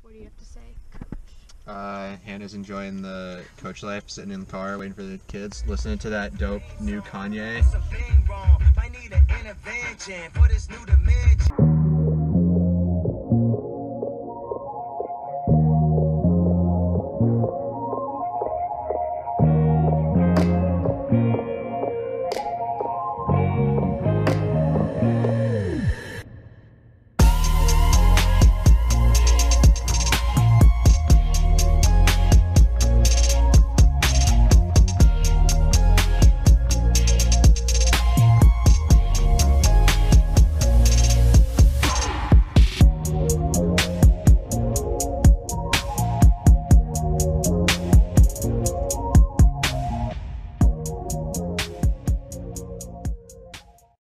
What do you have to say, Coach? Hannah's enjoying the coach life, sitting in the car waiting for the kids, listening to that dope new Kanye.